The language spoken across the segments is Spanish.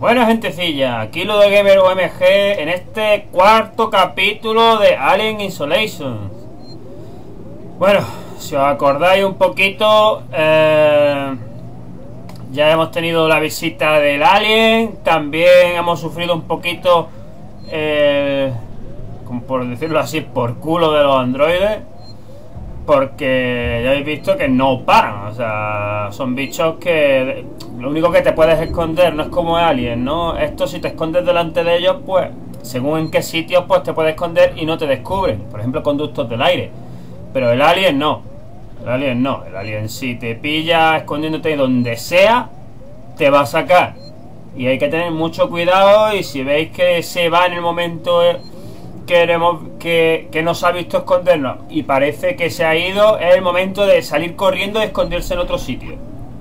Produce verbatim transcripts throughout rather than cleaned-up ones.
Buena gentecilla, aquí Ludogamer O M G en este cuarto capítulo de Alien Isolation. Bueno, si os acordáis un poquito, eh, ya hemos tenido la visita del Alien, también hemos sufrido un poquito, eh, como por decirlo así, por culo de los androides. Porque ya habéis visto que no paran, o sea, son bichos que lo único que te puedes esconder no es como Alien, ¿no? Esto si te escondes delante de ellos, pues, según en qué sitios, pues te puedes esconder y no te descubren. Por ejemplo, conductos del aire. Pero el Alien no. El Alien no. El Alien si te pilla escondiéndote donde sea, te va a sacar. Y hay que tener mucho cuidado y si veis que se va en el momento... Queremos que, que nos ha visto escondernos y parece que se ha ido, es el momento de salir corriendo y esconderse en otro sitio,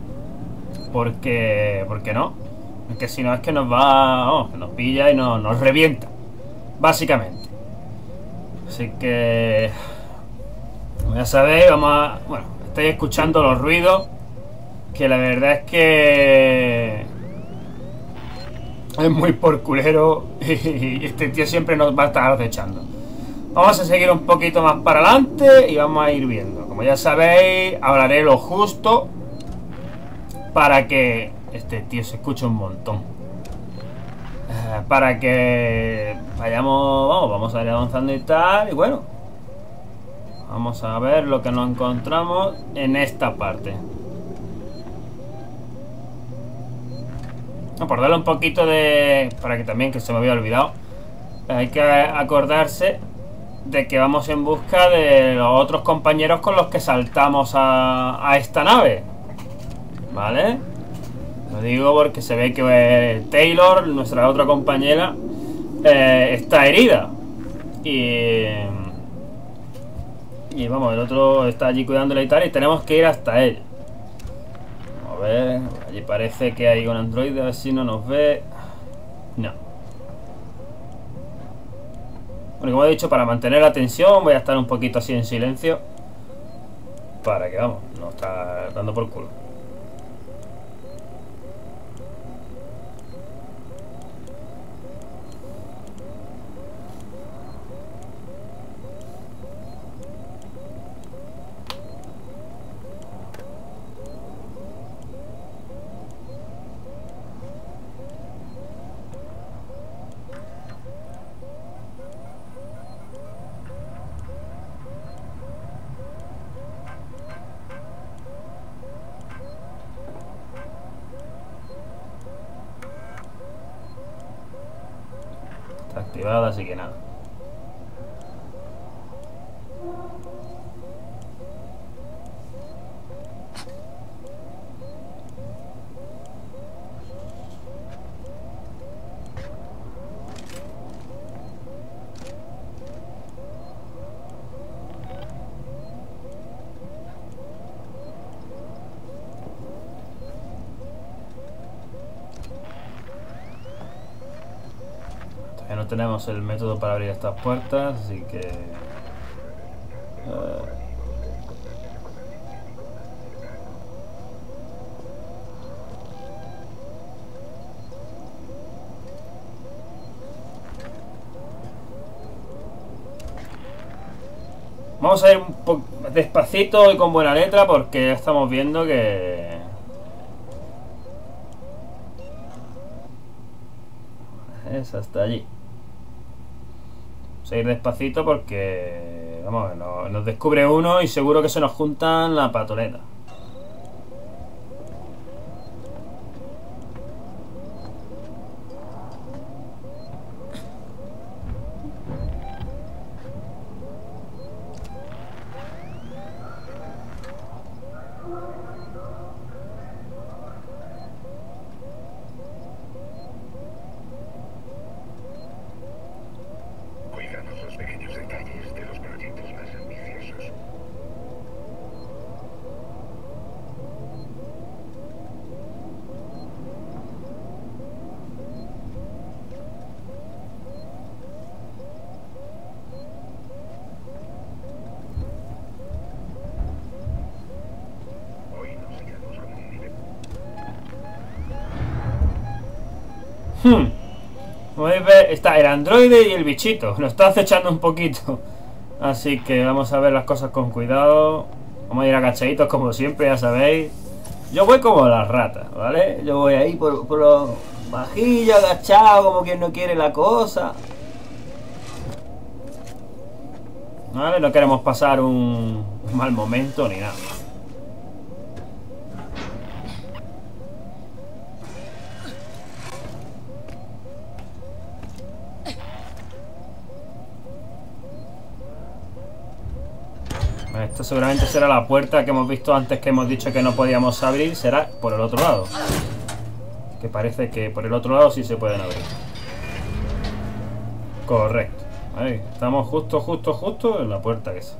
porque porque no, porque si no es que nos va, oh, que nos pilla y nos, nos revienta básicamente. Así que como ya sabéis, vamos a, bueno, estáis escuchando los ruidos, que la verdad es que es muy por culero y este tío siempre nos va a estar acechando. Vamos a seguir un poquito más para adelante y vamos a ir viendo. Como ya sabéis, hablaré lo justo para que este tío se escuche un montón. Eh, para que vayamos, vamos, vamos a ir avanzando y tal. Y bueno, vamos a ver lo que nos encontramos en esta parte. Por darle un poquito de... para que también, que se me había olvidado, hay que acordarse de que vamos en busca de los otros compañeros con los que saltamos a, a esta nave, ¿vale? Lo digo porque se ve que Taylor, nuestra otra compañera, eh, está herida y... y vamos, el otro está allí cuidándola y tal, y tenemos que ir hasta él. A ver, allí parece que hay un androide, a ver si no nos ve. No. Bueno, como he dicho, para mantener la tensión voy a estar un poquito así en silencio, para que, vamos, no está dando por culo. Está activada, así que nada. No tenemos el método para abrir estas puertas, así que uh... vamos a ir un poco despacito y con buena letra, porque ya estamos viendo que es hasta allí. Vamos a ir despacito porque, vamos, nos, nos descubre uno y seguro que se nos juntan la patoleta. Los pequeños detalles de los proyectos más ambiciosos. Hmm. Como veis, está el androide y el bichito. Lo está acechando un poquito. Así que vamos a ver las cosas con cuidado. Vamos a ir agachaditos como siempre, ya sabéis. Yo voy como las ratas, ¿vale? Yo voy ahí por, por los bajillos, agachado, como quien no quiere la cosa. ¿Vale? No queremos pasar un mal momento ni nada. Esto seguramente será la puerta que hemos visto antes, que hemos dicho que no podíamos abrir. Será por el otro lado. Que parece que por el otro lado sí se pueden abrir. Correcto. Ahí, estamos justo, justo, justo en la puerta esa.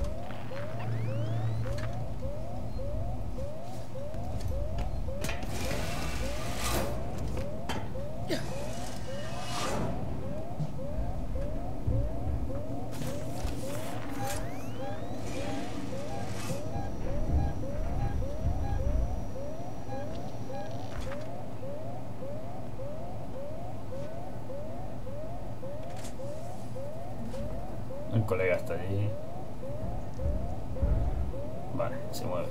El colega está allí. Vale, se mueve.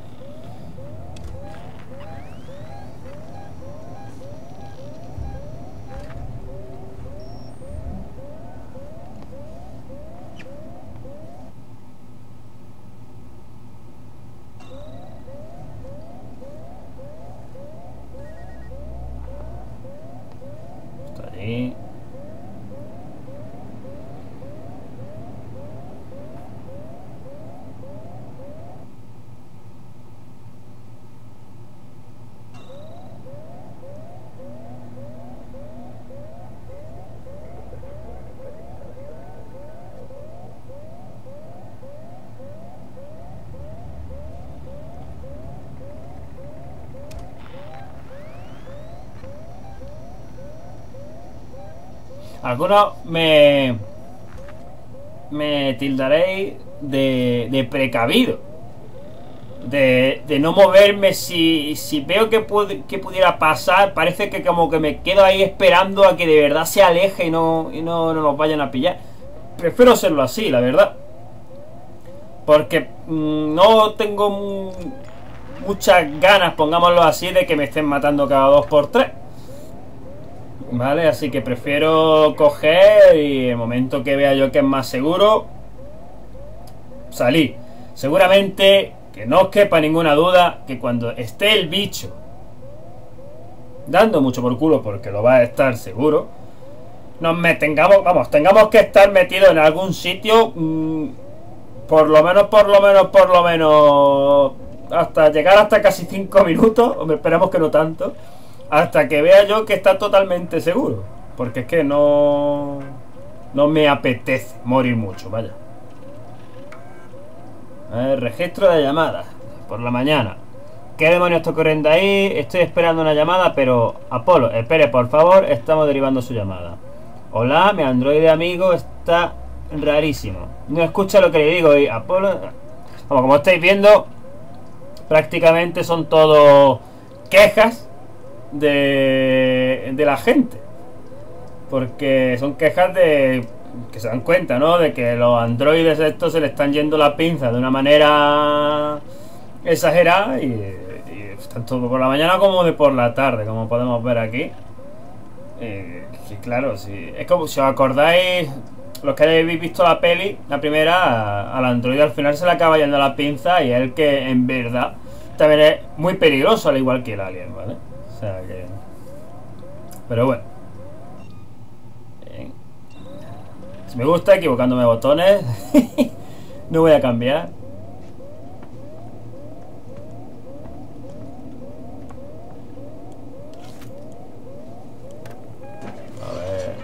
Está allí. Algunos me me tildaréis de, de precavido, de, de no moverme si, si veo que, pu que pudiera pasar. Parece que como que me quedo ahí esperando a que de verdad se aleje y no, y no, no nos vayan a pillar. Prefiero serlo así, la verdad, porque mmm, no tengo muchas ganas, pongámoslo así, de que me estén matando cada dos por tres. Vale, así que prefiero coger y el momento que vea yo que es más seguro, salir. Seguramente, que no os quepa ninguna duda, que cuando esté el bicho dando mucho por culo, porque lo va a estar seguro, nos tengamos, vamos, tengamos que estar metidos en algún sitio, mmm, por lo menos, por lo menos, por lo menos, hasta llegar hasta casi cinco minutos, hombre, esperamos que no tanto. Hasta que vea yo que está totalmente seguro. Porque es que no... No me apetece morir mucho, vaya. A ver, registro de llamadas. Por la mañana. ¿Qué demonios está ocurriendo ahí? Estoy esperando una llamada, pero... Apolo, espere, por favor. Estamos derivando su llamada. Hola, mi androide amigo está rarísimo. No escucha lo que le digo y Apolo... Como, como estáis viendo, prácticamente son todo quejas De, de la gente, porque son quejas de que se dan cuenta, ¿no? De que los androides estos se le están yendo la pinza de una manera exagerada y, y tanto por la mañana como de por la tarde, como podemos ver aquí. Eh, y claro, si, es como si os acordáis, los que habéis visto la peli, la primera, al androide al final se le acaba yendo la pinza y es el que en verdad también es muy peligroso, al igual que el alien, ¿vale? O sea que... Pero bueno. Bien. Si me gusta equivocándome de botones, no voy a cambiar. A ver.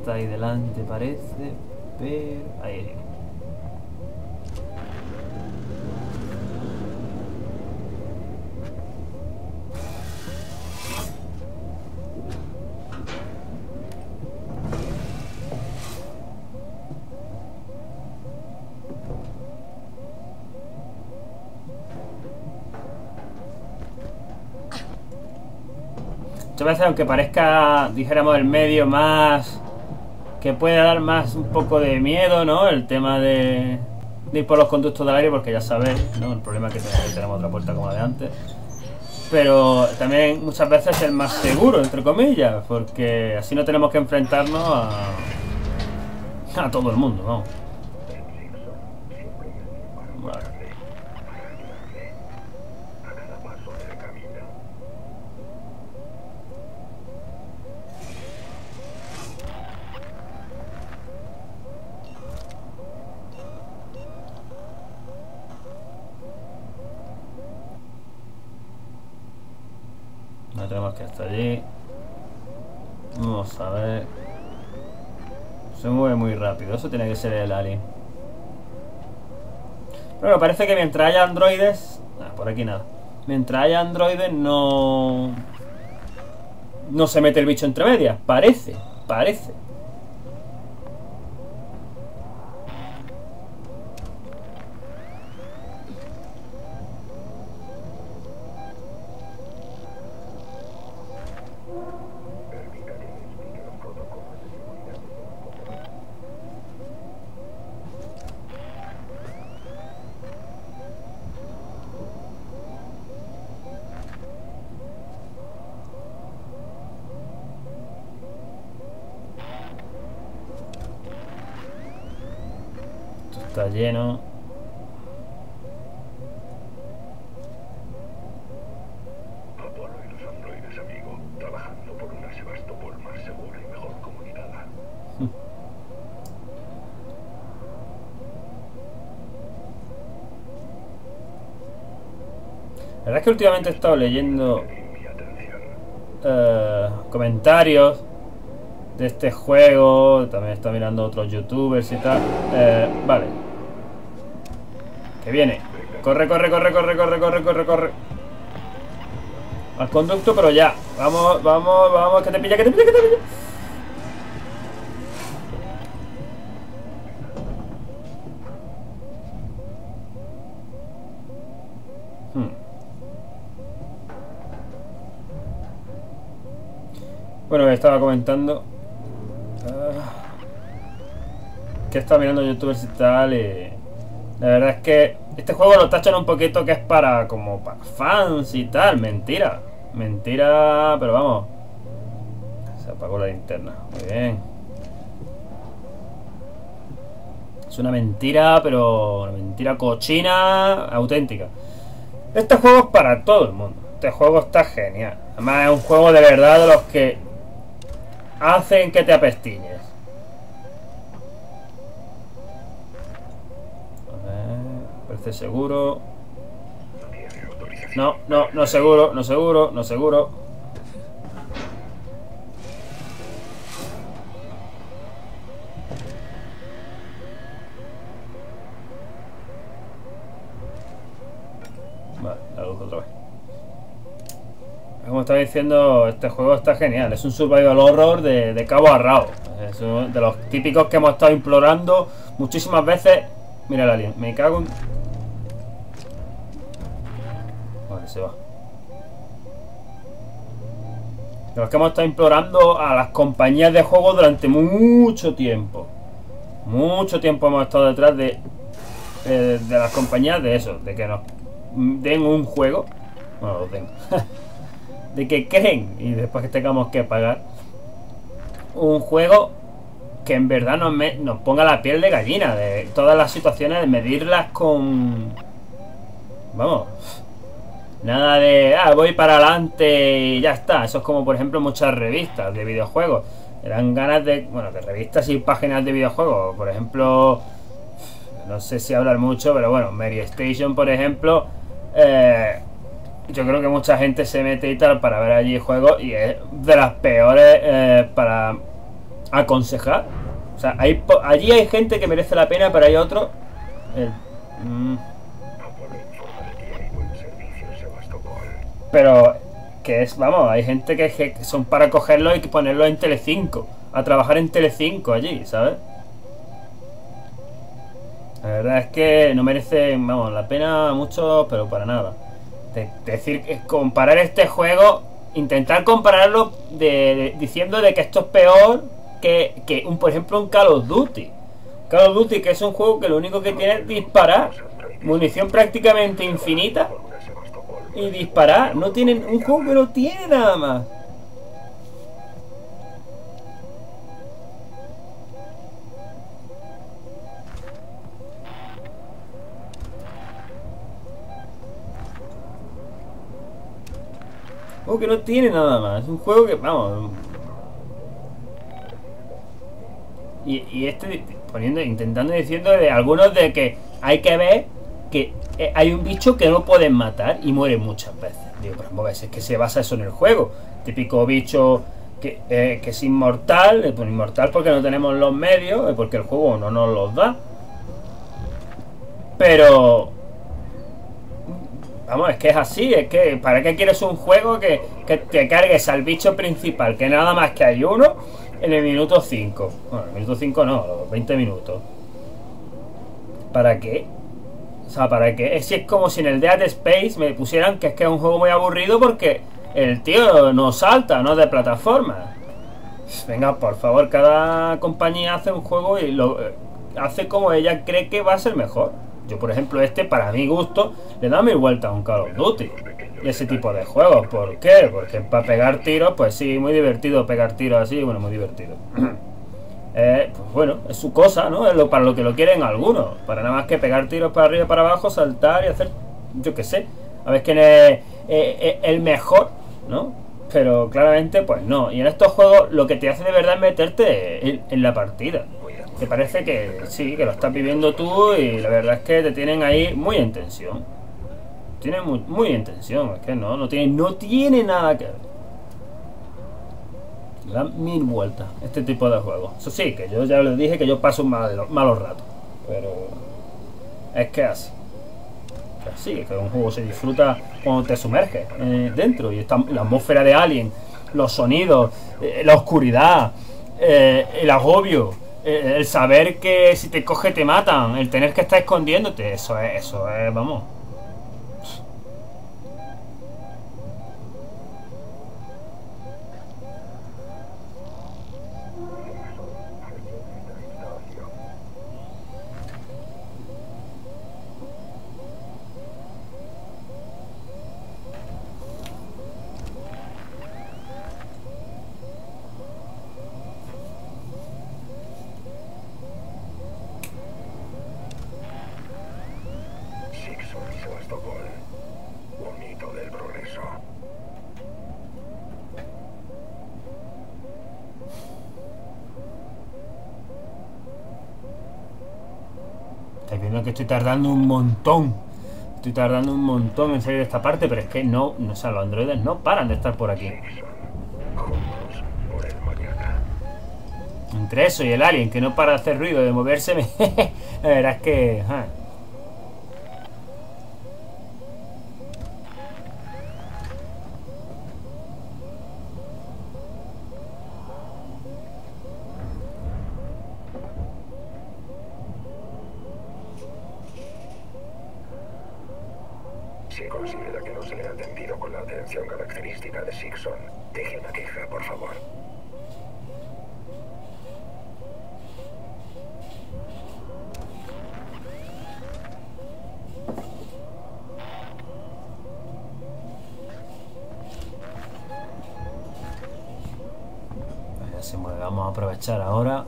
está ahí delante, parece. Pero... ahí. Muchas veces, aunque parezca, dijéramos, el medio más... que puede dar más un poco de miedo, ¿no? El tema de, de ir por los conductos del aire, porque ya sabéis, ¿no? El problema es que tenemos otra puerta como la de antes. Pero también muchas veces es el más seguro, entre comillas, porque así no tenemos que enfrentarnos a, a todo el mundo, vamos. Vale. No tenemos que estar allí. Vamos a ver. Se mueve muy rápido. Eso tiene que ser el alien. Pero parece que mientras haya androides... Ah, por aquí nada. Mientras haya androides no... no se mete el bicho entre medias. Parece. Parece. Está lleno. Apolo y los androides, amigo, trabajando por una Sebastopol más segura y mejor comunicada. La verdad es que últimamente he estado leyendo uh, comentarios de este juego. También he estado mirando otros youtubers y tal. Eh, vale. Que viene. Corre, corre, corre, corre, corre, corre, corre, corre. Al conducto, pero ya. Vamos, vamos, vamos. Que te pilla, que te pilla, que te pilla. Hmm. Bueno, estaba comentando que he estado mirando youtubers y tal, y la verdad es que este juego lo tachan un poquito que es para como para fans y tal. Mentira, mentira, pero vamos. Se apagó la linterna, muy bien. Es una mentira, pero una mentira cochina, auténtica. Este juego es para todo el mundo. Este juego está genial. Además es un juego de verdad de los que hacen que te apestiñes. Parece seguro. No, no, no seguro, no seguro, no seguro. Vale, la luz otra vez. Como estaba diciendo, este juego está genial. Es un survival horror de, de cabo a rabo. Es uno de los típicos que hemos estado implorando muchísimas veces. Mira el alien, me cago en... Vale, se va. De los que hemos estado implorando a las compañías de juegos durante mucho tiempo. Mucho tiempo hemos estado detrás de, de, de las compañías de eso, de que nos den un juego. Bueno, los den. De que creen y después que tengamos que pagar un juego que en verdad nos, me, nos ponga la piel de gallina. De todas las situaciones, de medirlas con... Vamos... Nada de, ah, voy para adelante y ya está. Eso es como, por ejemplo, muchas revistas de videojuegos. Me dan ganas de, bueno, de revistas y páginas de videojuegos. Por ejemplo, no sé si hablar mucho, pero bueno, Mary Station, por ejemplo. Eh, yo creo que mucha gente se mete y tal para ver allí juegos y es de las peores eh, para aconsejar. O sea, hay, allí hay gente que merece la pena, pero hay otros... Eh, mm, pero que es, vamos, hay gente que, que son para cogerlo y ponerlo en Telecinco, a trabajar en Telecinco allí, ¿sabes? La verdad es que no merece, vamos, la pena mucho, pero para nada. De, de decir, comparar este juego, intentar compararlo de, de, diciendo de que esto es peor que, que un, por ejemplo, un Call of Duty. Call of Duty, que es un juego que lo único que tiene es disparar, munición prácticamente infinita y disparar. No tienen un juego que no tiene nada más. Un juego que no tiene nada más. Es un juego que, vamos. Y, y este poniendo, intentando diciendo de algunos de que hay que ver que hay un bicho que no pueden matar y muere muchas veces. Digo, pero vamos a ver, es que se basa eso en el juego. Típico bicho que, eh, que es inmortal, eh, pues inmortal porque no tenemos los medios, eh, porque el juego no nos los da. Pero vamos, es que es así, es que ¿para qué quieres un juego que, que te cargues al bicho principal, que nada más que hay uno en el minuto cinco? Bueno, el minuto cinco no, los veinte minutos. ¿Para qué? O sea, ¿para qué? Es, es como si en el Dead Space me pusieran que es que es un juego muy aburrido porque el tío no salta, no es de plataforma. Venga, por favor, cada compañía hace un juego y lo hace como ella cree que va a ser mejor. Yo, por ejemplo, este, para mi gusto, le da mi vuelta a un Call of Duty y ese tipo de juegos. ¿Por qué? Porque para pegar tiros, pues sí, muy divertido pegar tiros así, bueno, muy divertido. Eh, pues bueno, es su cosa, ¿no? Es lo, para lo que lo quieren algunos. Para nada más que pegar tiros para arriba y para abajo, saltar y hacer, yo qué sé. A ver quién es eh, el mejor, ¿no? Pero claramente, pues no. Y en estos juegos lo que te hace de verdad es meterte en, en la partida. Te parece que sí, que lo estás viviendo tú y la verdad es que te tienen ahí muy en tensión. Tienen muy, muy en tensión. Es que no, no tiene, no tiene nada que ver. Le dan mil vueltas este tipo de juegos. Eso sí, que yo ya les dije que yo paso un mal, malos ratos. Pero es que así. Que así, es que un juego se disfruta cuando te sumerges eh, dentro. Y está la atmósfera de Alien, los sonidos, eh, la oscuridad, eh, el agobio, eh, el saber que si te coge te matan, el tener que estar escondiéndote. Eso es, eso es, vamos. Estáis viendo que estoy tardando un montón. Estoy tardando un montón en salir de esta parte, pero es que no, no o sea, los androides no paran de estar por aquí. Entre eso y el alien que no para de hacer ruido, de moverse, me... la verdad es que... ¿eh? Si considera que no se le ha atendido con la atención característica de Sixon, deje una queja, por favor. Ya se mueve, vamos a aprovechar ahora.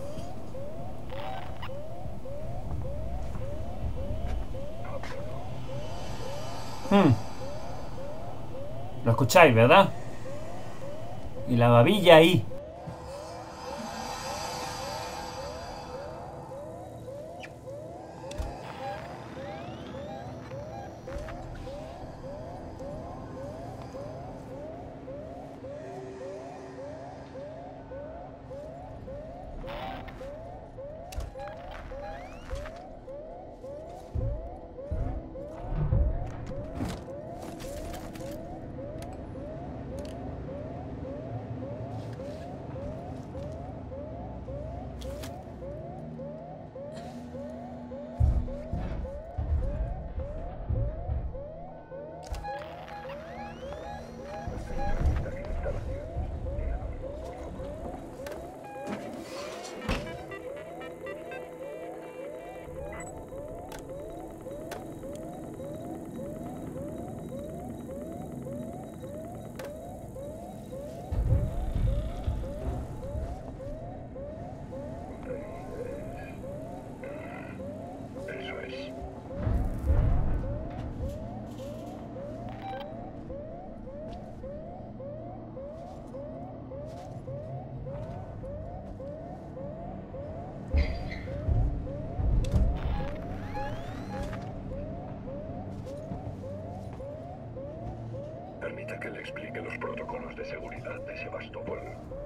Hmm. Lo escucháis, ¿verdad? Y la babilla ahí. le explique los protocolos de seguridad de Sebastopol.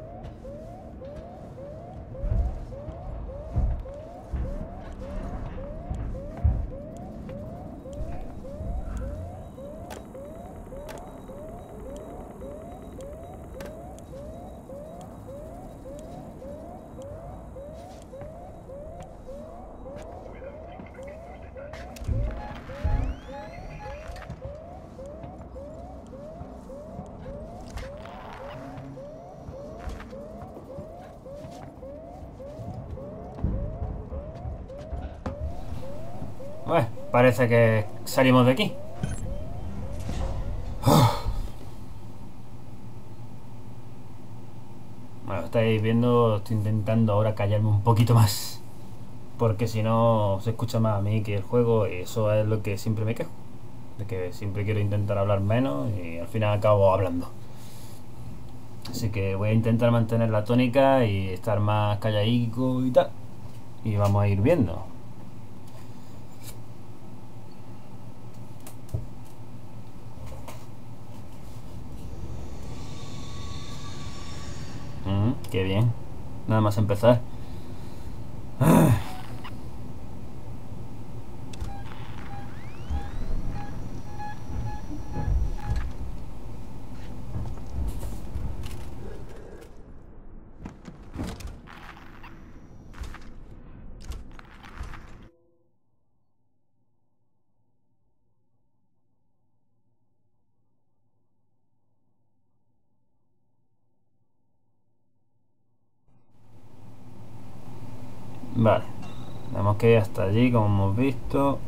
Bueno, parece que salimos de aquí. Bueno, estáis viendo, estoy intentando ahora callarme un poquito más, porque si no se escucha más a mí que el juego, y eso es lo que siempre me quejo, de que siempre quiero intentar hablar menos y al final acabo hablando. Así que voy a intentar mantener la tónica y estar más calladico y tal, y vamos a ir viendo. Mm, qué bien, nada más empezar. Ah. Vale, tenemos que ir hasta allí, como hemos visto.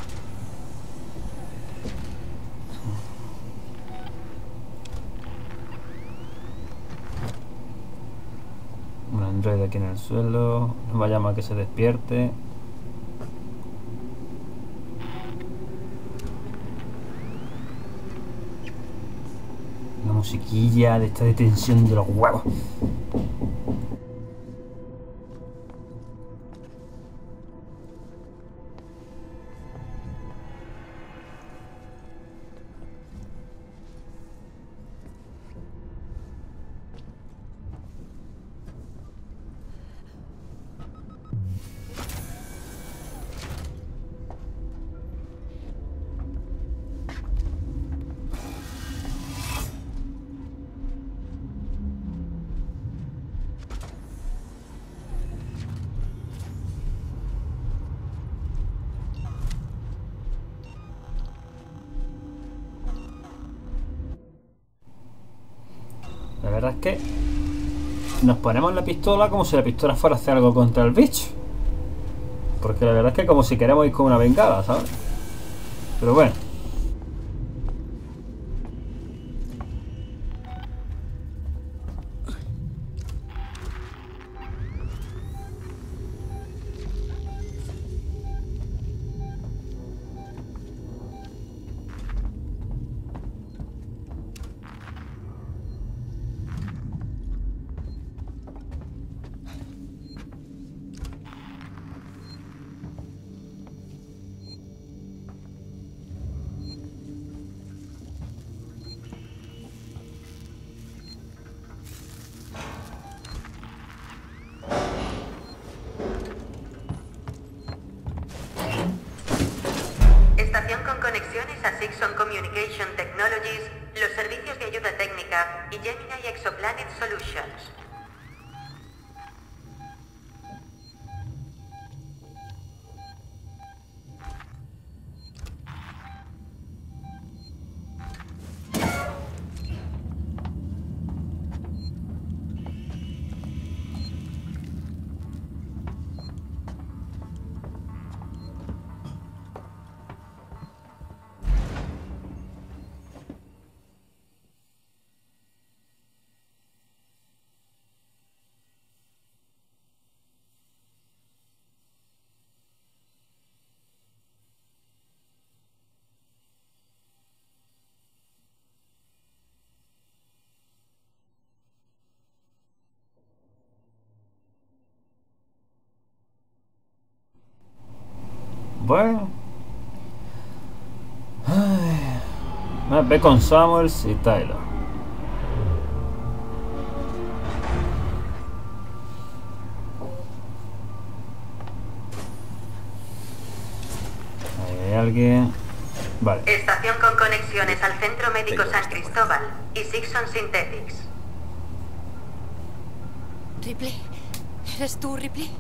Un androide aquí en el suelo. No vayamos a que se despierte. Una musiquilla de esta de tensión de los huevos. La verdad es que nos ponemos la pistola como si la pistola fuera a hacer algo contra el bicho. Porque la verdad es que como si queremos ir con una bengala, ¿sabes? Pero bueno. Estación con conexiones a Sixon Communication Technologies, los servicios de ayuda técnica y Gemini Exoplanet Solutions. Bueno. Ay. Ve con Samuels y Tyler. alguien. Vale. Estación con conexiones al Centro Médico San Cristóbal y Sixon Synthetics. Ripley, ¿eres tú, Ripley?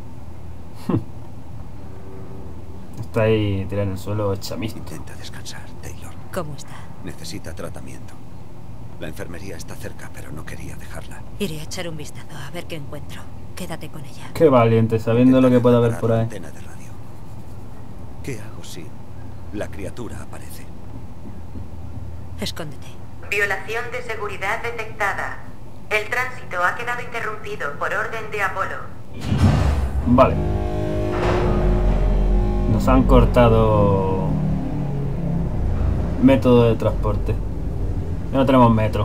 Está ahí tirada en el suelo hecha mixto. Intenta descansar, Taylor. ¿Cómo está? Necesita tratamiento. La enfermería está cerca, pero no quería dejarla. Iré a echar un vistazo a ver qué encuentro. Quédate con ella. Qué valiente, sabiendo lo que puede haber por ahí. Antena de radio. ¿Qué hago si la criatura aparece? Escóndete. Violación de seguridad detectada. El tránsito ha quedado interrumpido por orden de Apolo. Vale. Nos han cortado método de transporte. Ya no tenemos metro.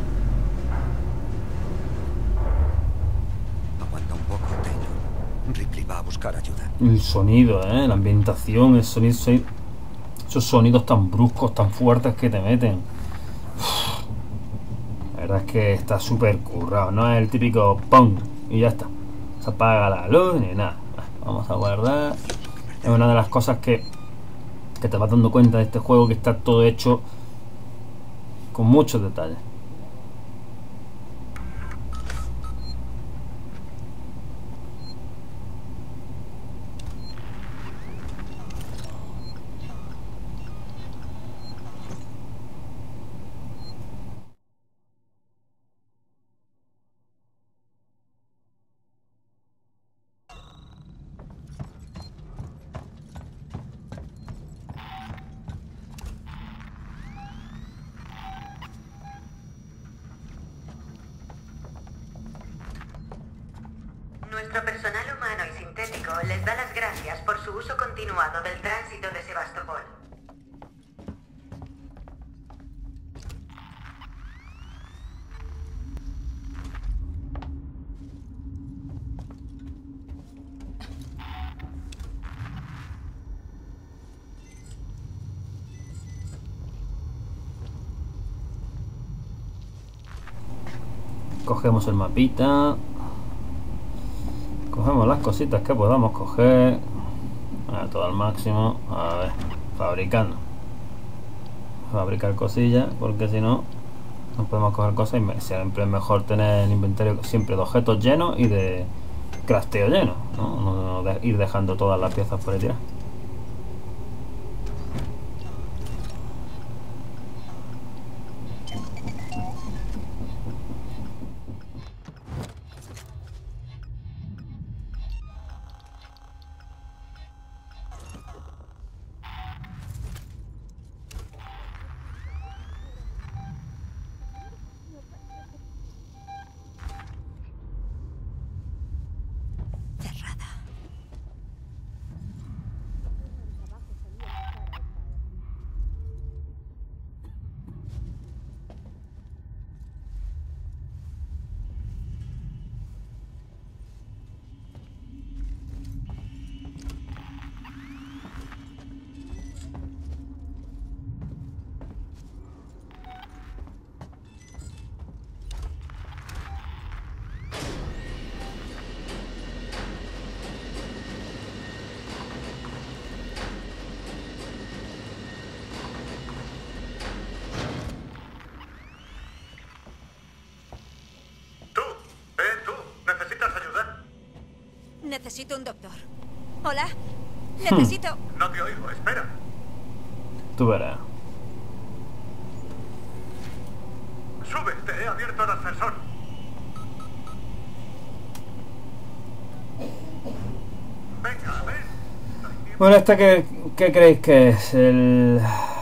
Aguanta un poco, Taylor. Ripley va a buscar ayuda. El sonido, ¿eh? La ambientación, el sonido, esos sonidos tan bruscos, tan fuertes que te meten. Uf. La verdad es que está súper currado, no es el típico ¡pum! Y ya está. Se apaga la luz ni nada. Vamos a guardar. Es una de las cosas que, que te vas dando cuenta de este juego, que está todo hecho con muchos detalles. Nuestro personal humano y sintético les da las gracias por su uso continuado del tránsito de Sebastopol. Cogemos el mapita. Cogemos las cositas que podamos coger. A todo al máximo. A ver, fabricando. Fabricar cosillas, porque si no, no podemos coger cosas. Y siempre es mejor tener el inventario siempre de objetos llenos y de crafteo lleno, ¿no? No de ir dejando todas las piezas por ahí tiradas. Necesito un doctor. Hola. Necesito... No te oigo, espera. Tú verás. Sube, te he abierto el ascensor. Venga, ven. Bueno, ¿esta qué, qué creéis que es? El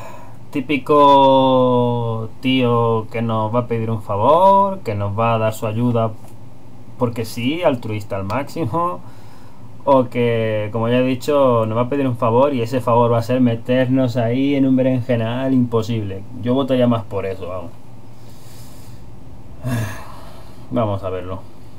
típico tío que nos va a pedir un favor, que nos va a dar su ayuda porque sí, altruista al máximo, o que, como ya he dicho, nos va a pedir un favor y ese favor va a ser meternos ahí en un berenjenal imposible. Yo votaría más por eso, vamos. Vamos a verlo.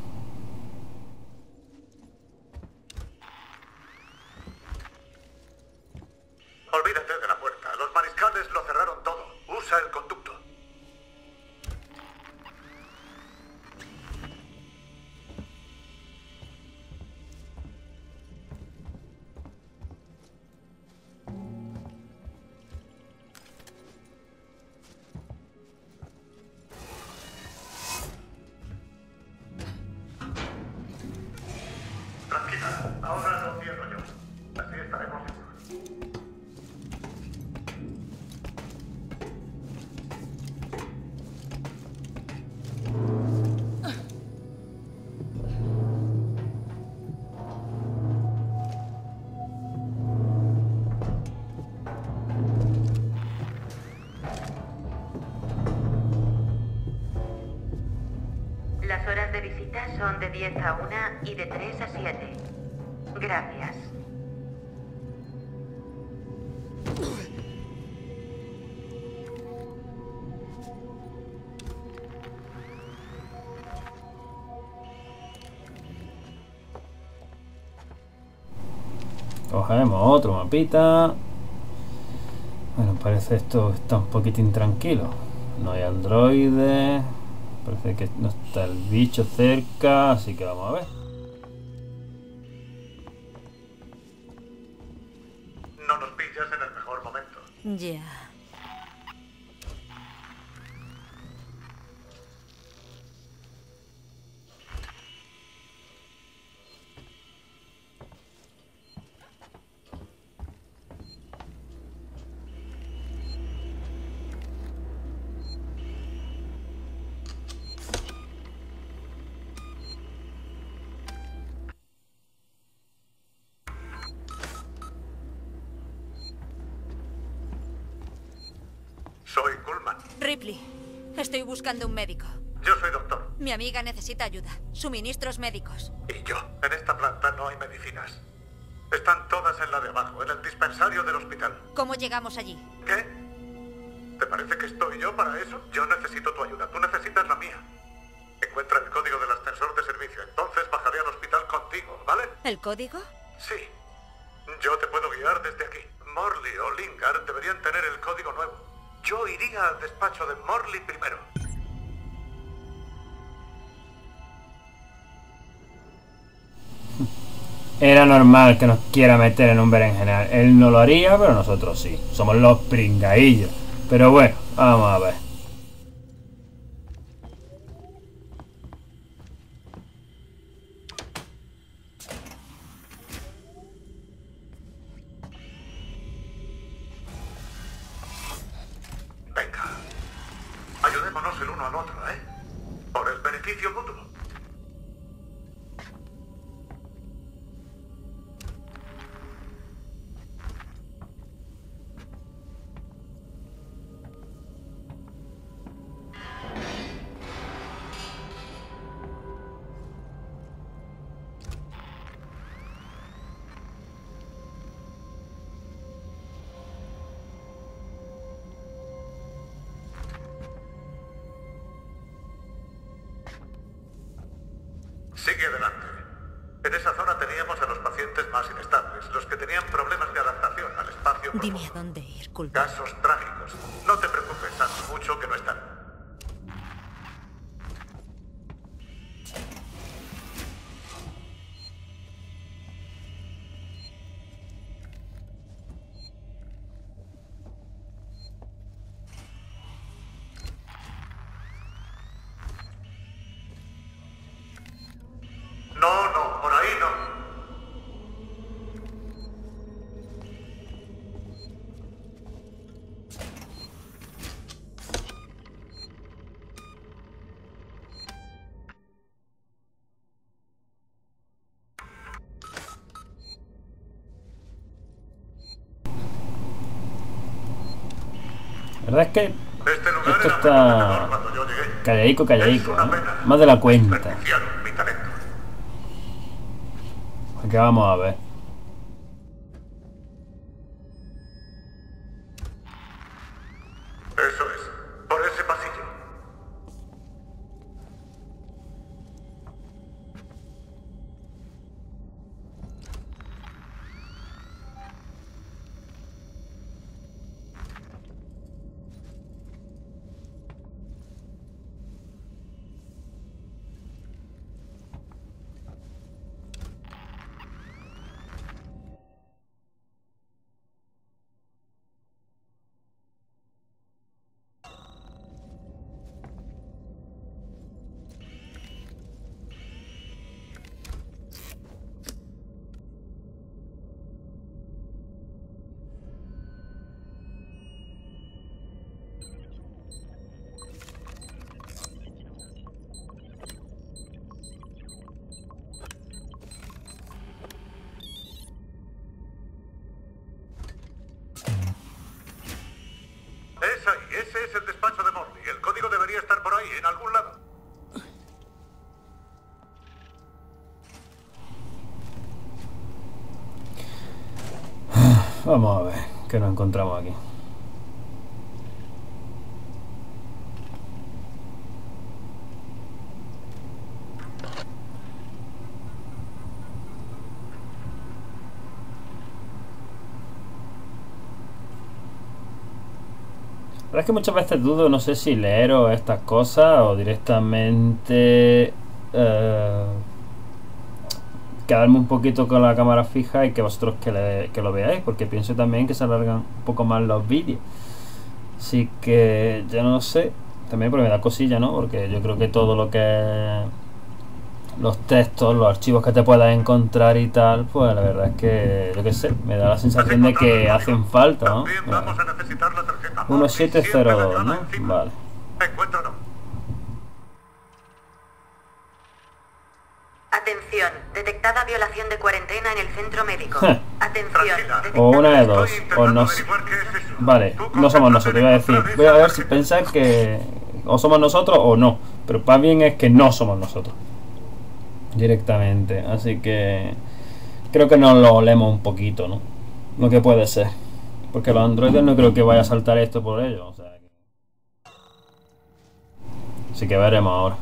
Olvídate de la puerta. Los mariscales lo cerraron todo. Usa el conducto. son de diez a una y de tres a siete. Gracias. Cogemos otro mapita. Bueno, parece esto está un poquitín tranquilo. No hay androides. Parece que no está el bicho cerca, así que vamos a ver. No nos pillas en el mejor momento. Ya. Soy Kuhlman. Ripley, estoy buscando un médico. Yo soy doctor. Mi amiga necesita ayuda. Suministros médicos. Y yo. En esta planta no hay medicinas. Están todas en la de abajo, en el dispensario del hospital. ¿Cómo llegamos allí? ¿Qué? ¿Te parece que estoy yo para eso? Yo necesito tu ayuda. Tú necesitas la mía. Encuentra el código del ascensor de servicio. Entonces bajaré al hospital contigo, ¿vale? ¿El código? Sí. Yo te puedo guiar desde aquí. Morley o Lingard deberían tener el código nuevo. Yo iría al despacho de Morley primero. Era normal que nos quiera meter en un berenjenal. Él no lo haría, pero nosotros sí. Somos los pringaillos. Pero bueno, vamos a ver. Venga. Ayudémonos el uno al otro, ¿eh? Por el beneficio mutuo. Sigue adelante. En esa zona teníamos a los pacientes más inestables, los que tenían problemas de adaptación al espacio Dime profundo. a dónde ir, Kuhlman. Casos trágicos. No te preocupes, hace mucho que no están. No, no, por ahí no. La verdad es que Este lugar esto era está acogedor cuando yo llegué. calladico, calladico, Es una ¿eh? pena. Más de la cuenta. Desperdiciaron mi talento. Aquí vamos a ver. Eso es. Por ese pasillo. Vamos a ver qué nos encontramos aquí. La verdad es que muchas veces dudo, no sé si leeros estas cosas o directamente eh, quedarme un poquito con la cámara fija y que vosotros que, le, que lo veáis, porque pienso también que se alargan un poco más los vídeos. Así que yo no sé, también porque me da cosilla, ¿no? Porque yo creo que todo lo que los textos, los archivos que te puedas encontrar y tal, pues la verdad es que, yo qué sé, me da la sensación de que hacen falta, ¿no? También vamos a necesitar la tarjeta uno siete cero dos, ¿no? Vale. Encuéntralo. Atención, detectada violación de cuarentena en el centro médico. Ja. Atención, detectada... O una de dos, Estoy o intentando no. averiguar qué es eso. Vale, Tú no somos concéntrate nosotros, en iba a decir. encontrar Voy a ver esa si tarjeta. pensáis que o somos nosotros o no. Pero más bien es que no somos nosotros. Directamente. Así que creo que nos lo olemos un poquito, ¿no? Lo que puede ser. Porque los androides no creo que vaya a saltar esto por ellos. O sea que... Así que veremos ahora.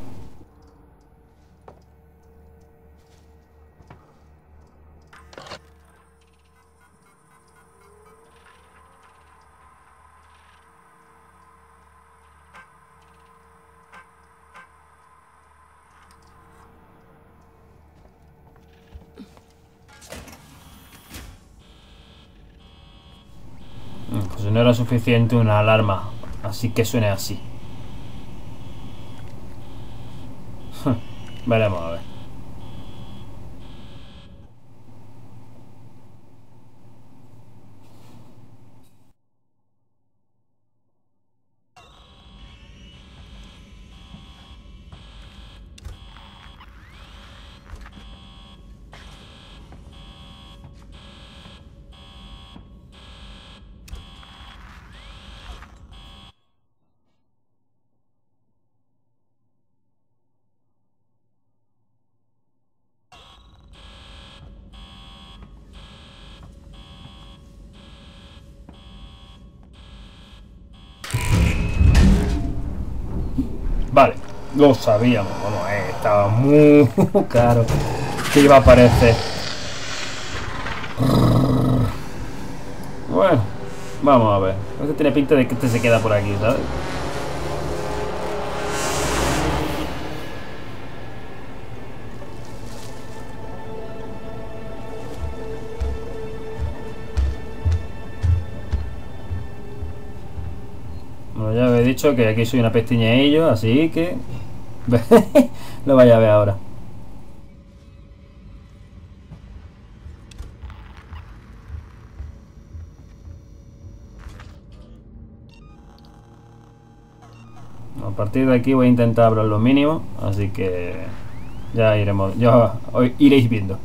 Pues no era suficiente una alarma, así que suene así. Veremos a ver. Vale, lo sabíamos. Bueno, eh, estaba muy caro que iba a aparecer. Bueno, vamos a ver. Este tiene pinta de que este se queda por aquí, ¿sabes? Bueno, ya os he dicho que aquí soy una pestiñeillo, así que... lo vaya a ver ahora. A partir de aquí voy a intentar abrir lo mínimo, así que ya iremos, ya os iréis viendo.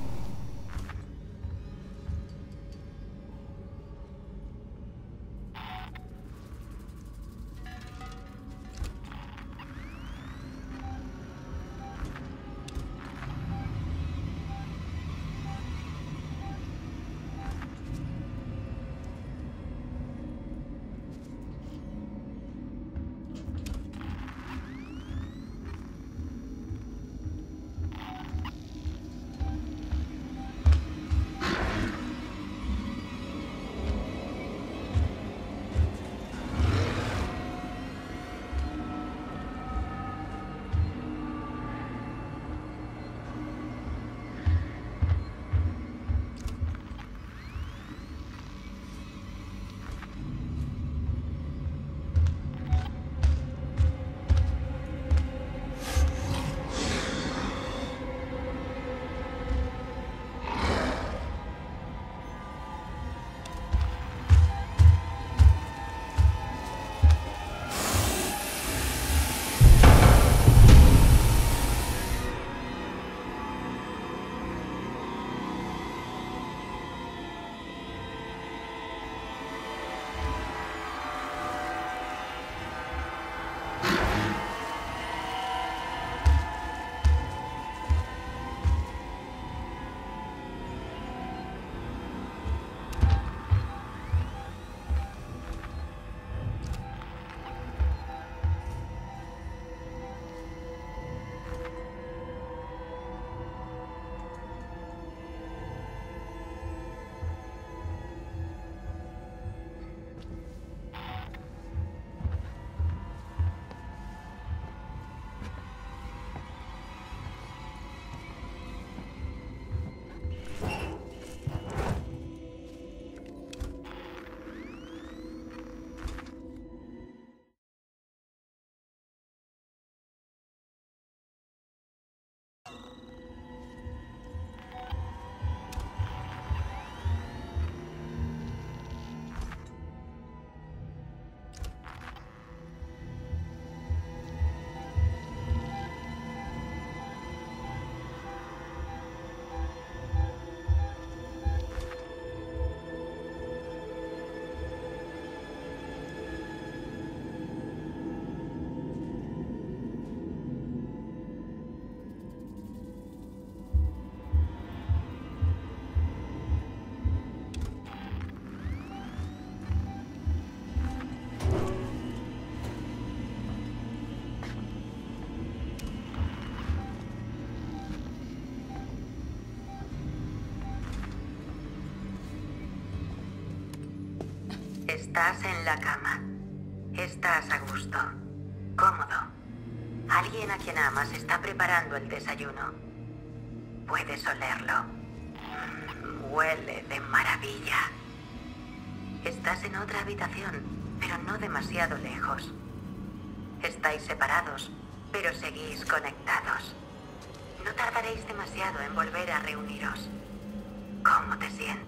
Estás en la cama. Estás a gusto. Cómodo. Alguien a quien amas está preparando el desayuno. Puedes olerlo. Mm, huele de maravilla. Estás en otra habitación, pero no demasiado lejos. Estáis separados, pero seguís conectados. No tardaréis demasiado en volver a reuniros. ¿Cómo te sientes?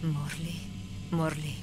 Morley, Morley.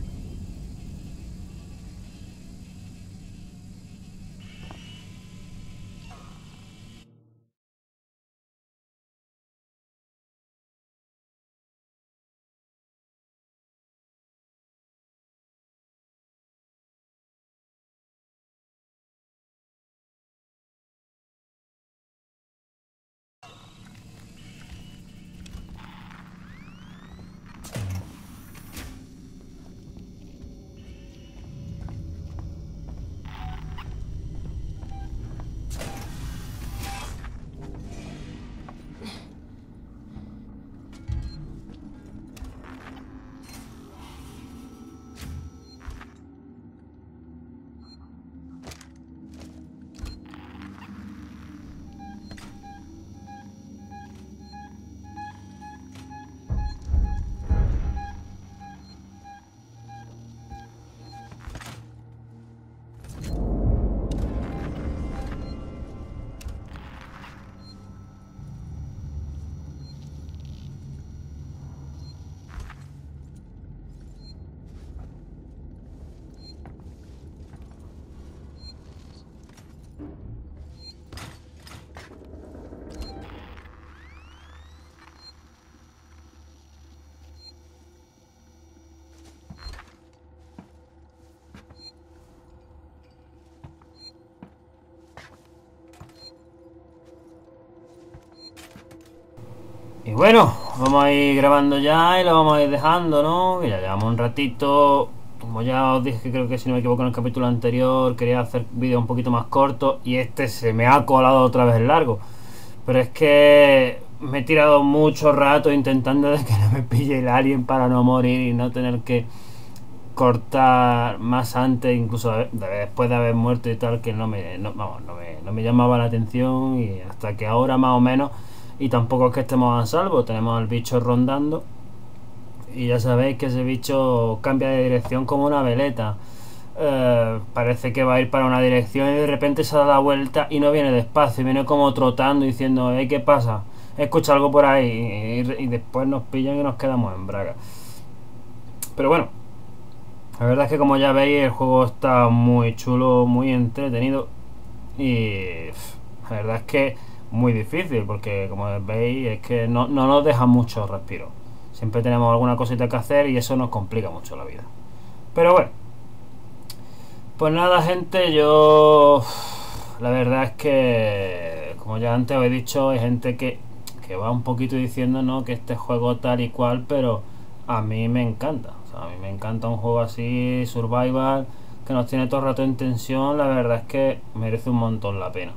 Y bueno, vamos a ir grabando ya y lo vamos a ir dejando, ¿no? Que ya llevamos un ratito. Como ya os dije, creo que si no me equivoco en el capítulo anterior, quería hacer vídeos un poquito más cortos y este se me ha colado otra vez el largo. Pero es que me he tirado mucho rato intentando de que no me pille el alien para no morir y no tener que cortar más antes, incluso de, de, después de haber muerto y tal, que no me, no, vamos, no, me, no me llamaba la atención, y hasta que ahora más o menos, y tampoco es que estemos a salvo, tenemos al bicho rondando y ya sabéis que ese bicho cambia de dirección como una veleta. Eh, parece que va a ir para una dirección y de repente se da la vuelta y no viene despacio, viene como trotando diciendo, hey, ¿qué pasa? Escucha algo por ahí, y, y después nos pillan y nos quedamos en braga. Pero bueno, la verdad es que como ya veis el juego está muy chulo, muy entretenido, y la verdad es que muy difícil porque como veis es que no, no nos deja mucho respiro. Siempre tenemos alguna cosita que hacer y eso nos complica mucho la vida. Pero bueno, pues nada, gente, yo la verdad es que como ya antes os he dicho, hay gente que, que va un poquito diciendo, ¿no?, que este juego tal y cual, pero a mí me encanta. O sea, a mí me encanta un juego así, survival, que nos tiene todo el rato en tensión. La verdad es que merece un montón la pena.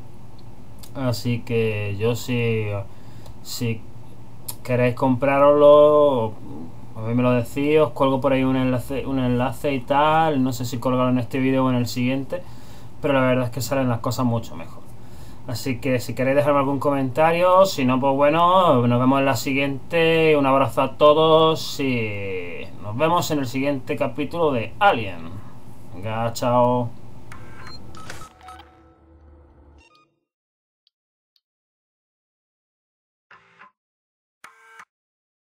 Así que yo si, si queréis comprároslo, a mí me lo decís, os cuelgo por ahí un enlace, un enlace y tal. No sé si colgarlo en este vídeo o en el siguiente, pero la verdad es que salen las cosas mucho mejor. Así que si queréis dejarme algún comentario, si no, pues bueno, nos vemos en la siguiente. Un abrazo a todos y nos vemos en el siguiente capítulo de Alien. Venga, chao.